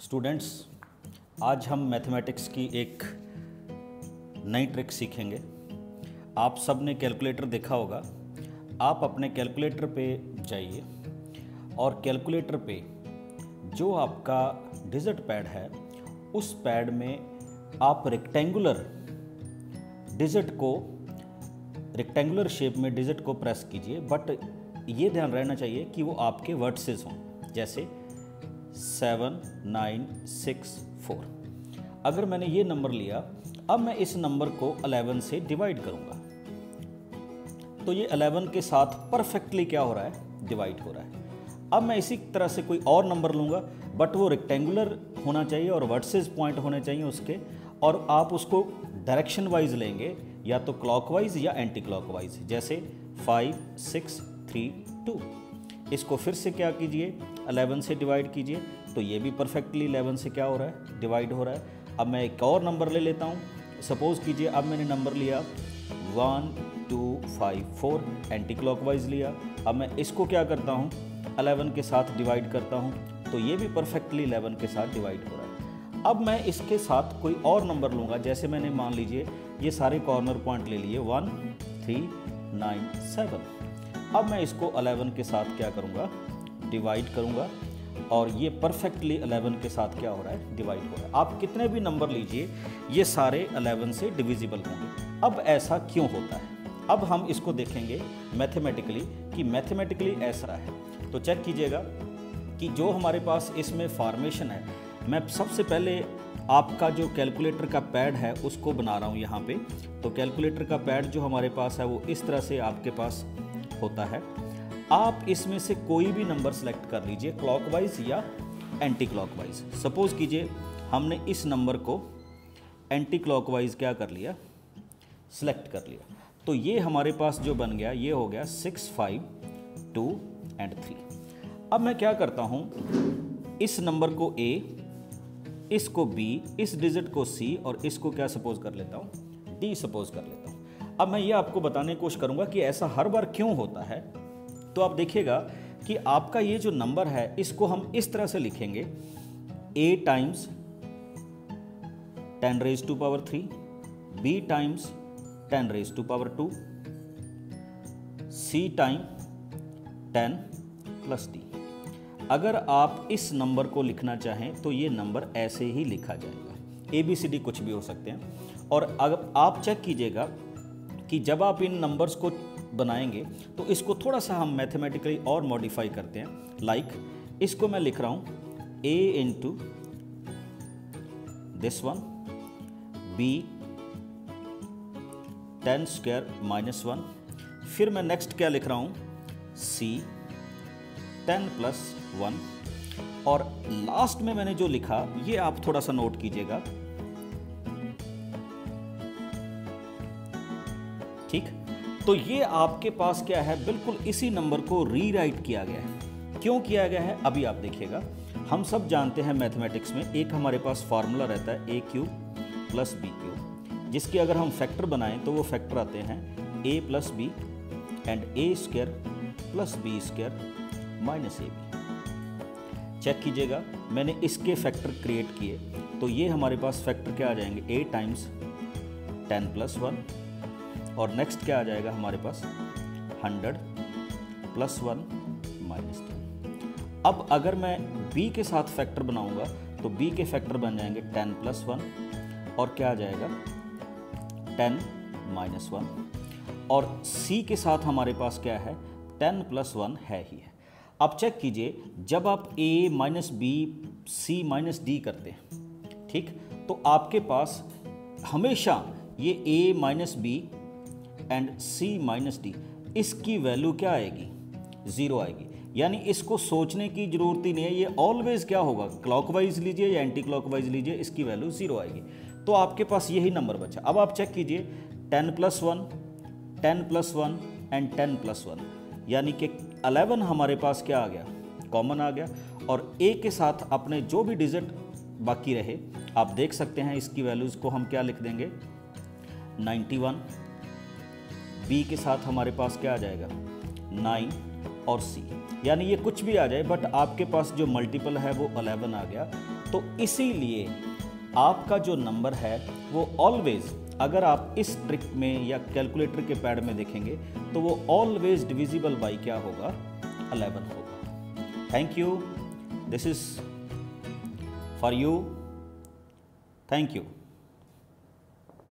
Students, आज हम mathematics की एक नई ट्रिक सीखेंगे। आप सब ने कैलकुलेटर देखा होगा। आप अपने कैलकुलेटर पे जाइए और कैलकुलेटर पे जो आपका डिजिट पैड है उस पैड में आप रेक्टेंगुलर शेप में डिजिट को प्रेस कीजिए, बट ये ध्यान रहना चाहिए कि वो आपके वर्टिसेस हों, जैसे 7, 9, 6, 4। अगर मैंने ये नंबर लिया, अब मैं इस नंबर को 11 से डिवाइड करूंगा, तो ये 11 के साथ परफेक्टली क्या हो रहा है, डिवाइड हो रहा है। अब मैं इसी तरह से कोई और नंबर लूँगा, बट वो रेक्टेंगुलर होना चाहिए और वर्टिसेस पॉइंट होने चाहिए उसके, और आप उसको डायरेक्शन वाइज लेंगे, या तो क्लॉकवाइज या एंटी क्लॉकवाइज, जैसे 5, 6, 3, 2। इसको फिर से क्या कीजिए, 11 से डिवाइड कीजिए, तो ये भी परफेक्टली 11 से क्या हो रहा है, डिवाइड हो रहा है। अब मैं एक और नंबर ले लेता हूँ। सपोज़ कीजिए अब मैंने नंबर लिया 1, 2, 5, 4, एंटी क्लॉकवाइज लिया। अब मैं इसको क्या करता हूँ, 11 के साथ डिवाइड करता हूँ, तो ये भी परफेक्टली 11 के साथ डिवाइड हो रहा है। अब मैं इसके साथ कोई और नंबर लूँगा, जैसे मैंने मान लीजिए ये सारे कॉर्नर पॉइंट ले लिए 1, 3, 9, 7। अब मैं इसको 11 के साथ क्या करूँगा, डिवाइड करूँगा, और ये परफेक्टली 11 के साथ क्या हो रहा है, डिवाइड हो रहा है। आप कितने भी नंबर लीजिए, ये सारे 11 से डिविजिबल होंगे। अब ऐसा क्यों होता है, अब हम इसको देखेंगे मैथमेटिकली कि मैथमेटिकली ऐसा है। तो चेक कीजिएगा कि जो हमारे पास इसमें फॉर्मेशन है, मैं सबसे पहले आपका जो कैलकुलेटर का पैड है उसको बना रहा हूँ यहाँ पे। तो कैलकुलेटर का पैड जो हमारे पास है वो इस तरह से आपके पास होता है। आप इसमें से कोई भी नंबर सेलेक्ट कर लीजिए, क्लॉकवाइज या एंटी क्लॉकवाइज। सपोज़ कीजिए हमने इस नंबर को एंटी क्लॉकवाइज क्या कर लिया, सेलेक्ट कर लिया, तो ये हमारे पास जो बन गया ये हो गया 6, 5, 2 और 3। अब मैं क्या करता हूँ, इस नंबर को A, इसको B, इस डिजिट को C और इसको क्या सपोज कर लेता हूँ, D सपोज कर लेता हूँ। अब मैं ये आपको बताने की कोशिश करूँगा कि ऐसा हर बार क्यों होता है। तो आप देखिएगा कि आपका ये जो नंबर है इसको हम इस तरह से लिखेंगे, A times 10 raised to power 3, B टाइम्स 10 raised to power 2, C time 10 plus D। अगर आप इस नंबर को लिखना चाहें तो ये नंबर ऐसे ही लिखा जाएगा, ABCD कुछ भी हो सकते हैं। और अगर आप चेक कीजिएगा कि जब आप इन नंबर्स को बनाएंगे तो इसको थोड़ा सा हम मैथमेटिकली और मॉडिफाई करते हैं। लाइक इसको मैं लिख रहा हूँ A into this one, B 10 square minus 1, फिर मैं नेक्स्ट क्या लिख रहा हूँ, C 10 प्लस 1, और लास्ट में मैंने जो लिखा ये आप थोड़ा सा नोट कीजिएगा, ठीक। तो ये आपके पास क्या है, बिल्कुल इसी नंबर को रीराइट किया गया है। क्यों किया गया है अभी आप देखिएगा। हम सब जानते हैं मैथमेटिक्स में एक हमारे पास फार्मूला रहता है A cube plus B cube, जिसके अगर हम फैक्टर बनाएं तो वो फैक्टर आते हैं A plus B and A square plus B square minus AB। Check कीजिएगा मैंने इसके फैक्टर क्रिएट किए, तो ये हमारे पास फैक्टर क्या आ जाएंगे, A टाइम्स 10 प्लस 1, और नेक्स्ट क्या आ जाएगा हमारे पास 100 प्लस 1 माइनस 10। अब अगर मैं B के साथ फैक्टर बनाऊंगा तो B के फैक्टर बन जाएंगे 10 प्लस 1, और क्या आ जाएगा 10 माइनस 1, और C के साथ हमारे पास क्या है 10 प्लस 1 है ही है। अब चेक कीजिए जब आप A minus B C minus D करते हैं, ठीक, तो आपके पास हमेशा ये A minus B and C minus D, इसकी वैल्यू क्या आएगी, 0 आएगी। यानी इसको सोचने की जरूरत ही नहीं है, ये ऑलवेज क्या होगा, क्लॉकवाइज लीजिए या एंटी क्लॉकवाइज लीजिए, इसकी वैल्यू 0 आएगी। तो आपके पास यही नंबर बचा। अब आप चेक कीजिए 10 प्लस 1, 10 प्लस 1 एंड 10 प्लस 1, यानी कि 11 हमारे पास क्या आ गया, कॉमन आ गया, और A के साथ अपने जो भी डिजिट बाकी रहे आप देख सकते हैं, इसकी वैल्यूज़ को हम क्या लिख देंगे 91। B के साथ हमारे पास क्या आ जाएगा 9 और C, यानी ये कुछ भी आ जाए बट आपके पास जो मल्टीपल है वो 11 आ गया। तो इसीलिए आपका जो नंबर है वो ऑलवेज, अगर आप इस ट्रिक में या कैलकुलेटर के पैड में देखेंगे तो वो ऑलवेज डिविजिबल बाई क्या होगा, 11 होगा। Thank you, this is for you, thank you.